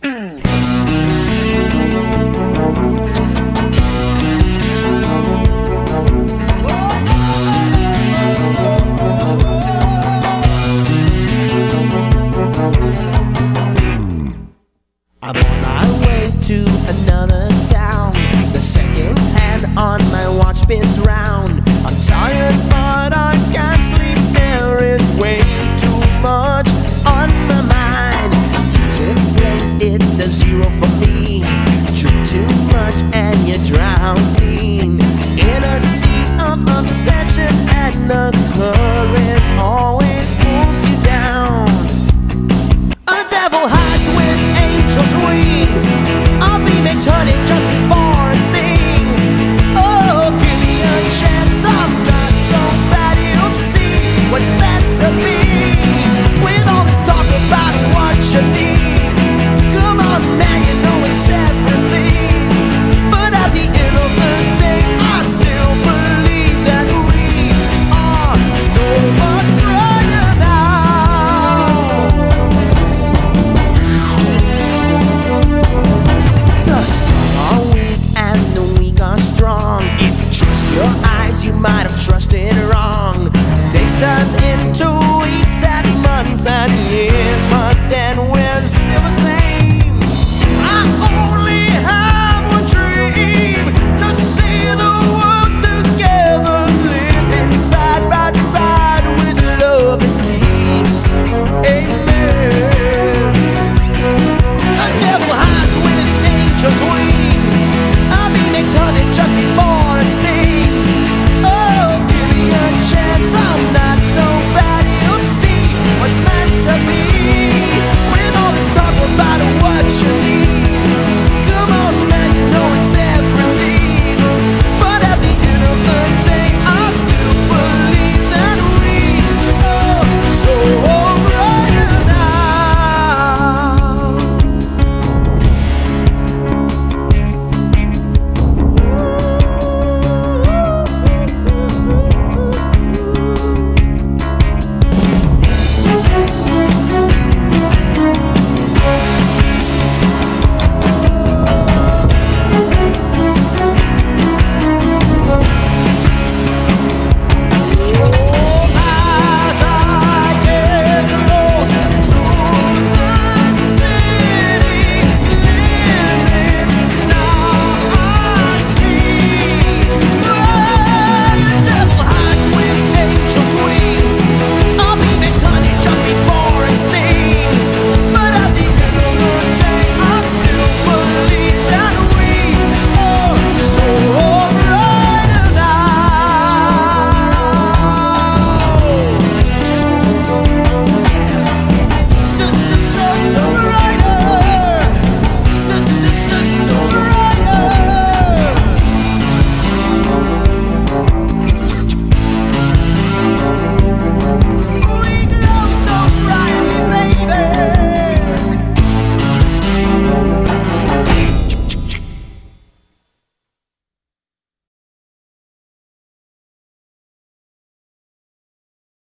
I'm on my way to another town. The second hand on my watch spins round. I'm tired but I can't sleep. There is way too much on my mind. Music plays, it does zero for me. Drink too much and you're drowning in a sea of obsession, and the current always pulls you down. A devil hides with angels' wings. I'll be made turning drunk